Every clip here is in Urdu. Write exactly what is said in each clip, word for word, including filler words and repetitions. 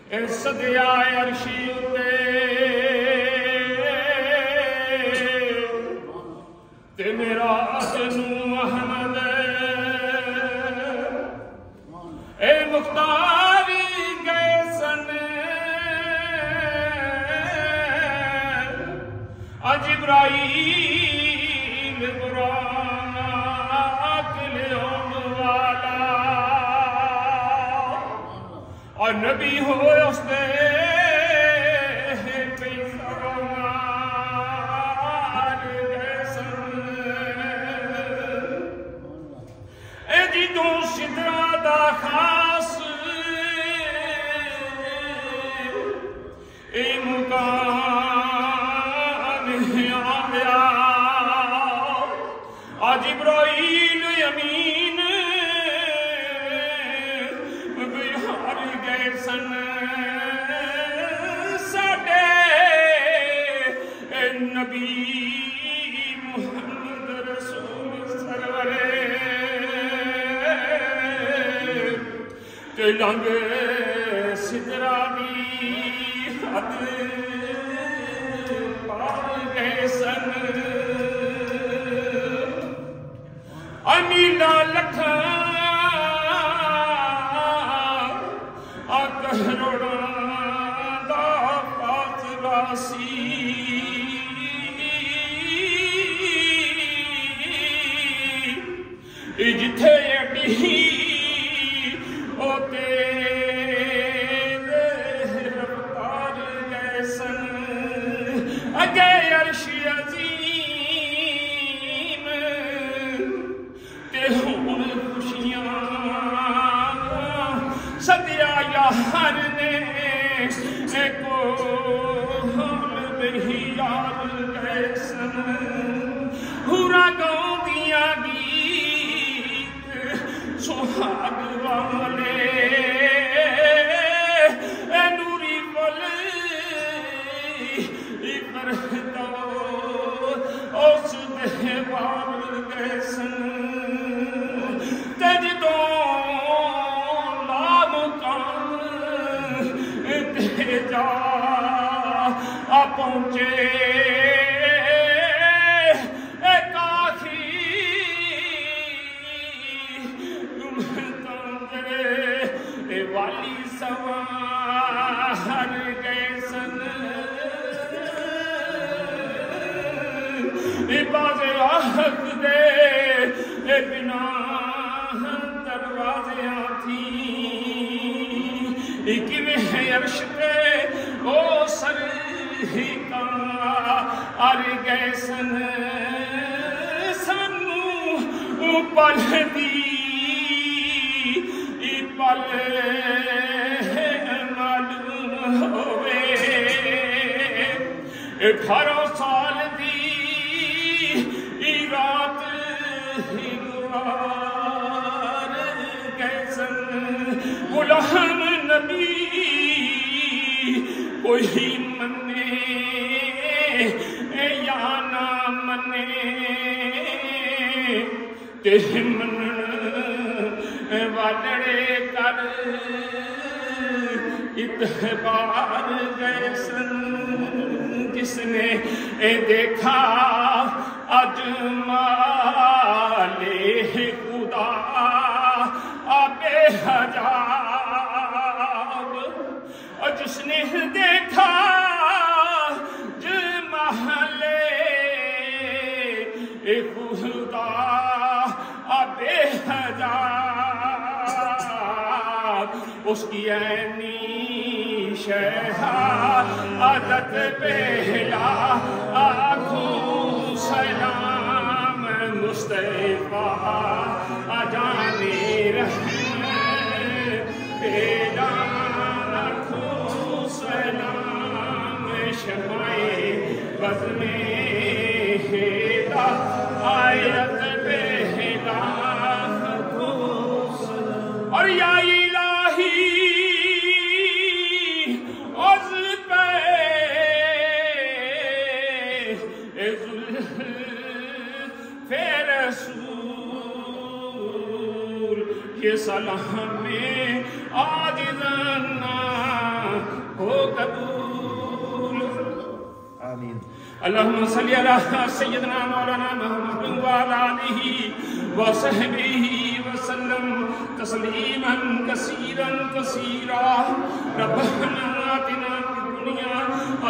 صدیا عرشی اتے تے میرا اتنو احمد اے مختاری گئے سن اج ابراہیل براق لیون والا اور نبی ہوئے اس دے پیسار گئے سن اے جی تو شدرہ دا خاص اے مکان آیا آج ابراہیل یمین بہار گئے سن ساڑے نبی محمد رسول سرورے کہ لنگ سدرہ دی حد پار گئے سن امیلا لکھا کروڑاں دا فاصلہ سی جتھے اڈی او تیز رفتار گئے سن اگے عرش عظیم تے ہون خوشیاں صدیا یار نے کول بہی یار گئے سن ہورا گاؤں دیا گیت سہاگ والے اے نوری بول پردو اس دے بار گئے سن تج تو جا پہنچے ایک آخری تندرے والی سوار گئے سن باز آہد دے بنا دروازیاں تھیں ایک میں عرش پہ او سر ہی کا آر گئے سن سنو پل دی پل معلوم ہوئے اٹھارہ سال دی رات ہی گوار گئے سن غلام نبی کوئی منے یا نہ منے تے منن والڑے کر اتبار گئے سن جس نے دیکھا اجمال خدا آبے حجاب اور جس نے دیکھا جمال خدا آبے حجاب اس کی عینی شہادت پہلا آنکھوں سلام مصطفیٰ اجانے رحم پہلا آنکھوں سلام شمائے بزم ہیدا آیت پہلا اور یا الہی عز پہ ذوالفِ رسول یہ سلام میں عاجزانہ آمین. اللهم صل على سيدنا مولانا محمد وعلى آله وصحبه وسلم تسليما كثيرا كثيرا. ربنا آتنا في الدنيا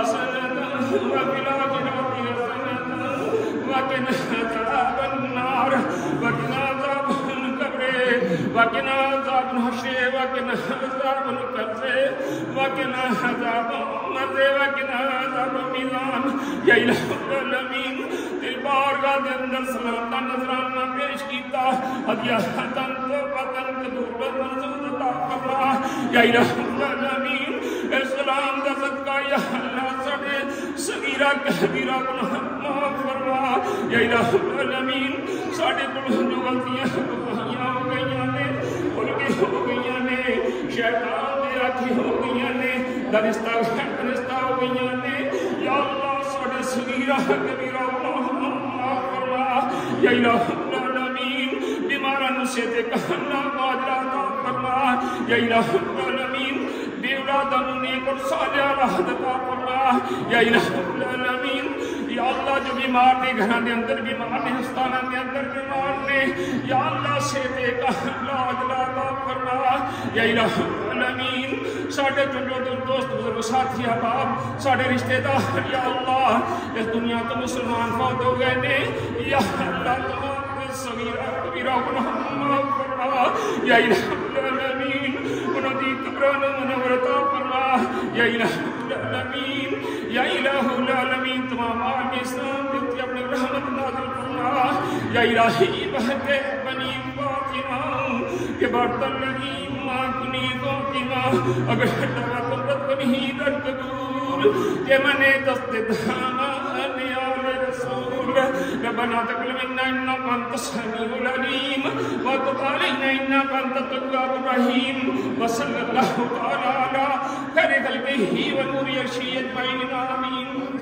حسنة وفي الآخرة حسنة وقنا عذاب النار وقنا عذاب القبر وقنا عذاب الحشر وقنا عذاب القبر وقنا عذاب النار وقنا عذاب الميزان. یا الہ العالمین تیری بارگاہ دے اندر سلام دا نظرانہ پیش کیتا ہدیہ تن تو پتن قبول منظور عطا فرما. یا الہ العالمین اے سلام دا صدقہ یا اللہ ساڈے صغیرہ کبیرہ گناہ معاف فرما. یا الہ العالمین ساڈے کول جو غلطیاں کوتاہیاں ہو گئیاں نے بھول ہو گئیاں نے شیطان دے آکھی ہو گئیاں نے درستہ درستہ ہو گئیاں نے. یا اللہ ساڈے صغیرہ کبیرہ گناہ معاف فرما. یا الہ العالمین بیماراں نوں صحت کاملہ عاجلہ عطا فرما. یا الہ العالمین بے اولاداں نوں نیک اور صالح اولاد عطا فرما. یا الہ العالمین یا اللہ جو بیمار نے گھراں دے اندر بیمار نے ہستاناں دے اندر بیمار نے یا اللہ صحت کاملہ عاجلہ عطا فرما. یا الہ العالمین ساڈے جو دوست بزرگ ساتھی احباب ساڈے رشتہ دار یا اللہ اس دنیا تو مسلمان فوت ہو گئے نے یا اللہ تمام صغیرہ کبیرہ گناہ معاف فرما. یا الہ العالمین انہاں دی قبراں نوں منور عطا فرما. یا الہ العالمین یا الہ العالمین تمام عالم اسلام کے اوپر اپنی رحمت نازل فرما. یا الہی بہتے بنی فاطمہ کہ برتن لگی ماں کنی کو کیما اگر دعوت رب نہیں درد دور کہ منے دست دھامان آل رسول. ربنا تقبل منا انك انت السميع العليم وتب علينا انك انت التواب الرحيم. وصلى الله تعالى على خير خلقه ونور عرشه اجمعين. آمين.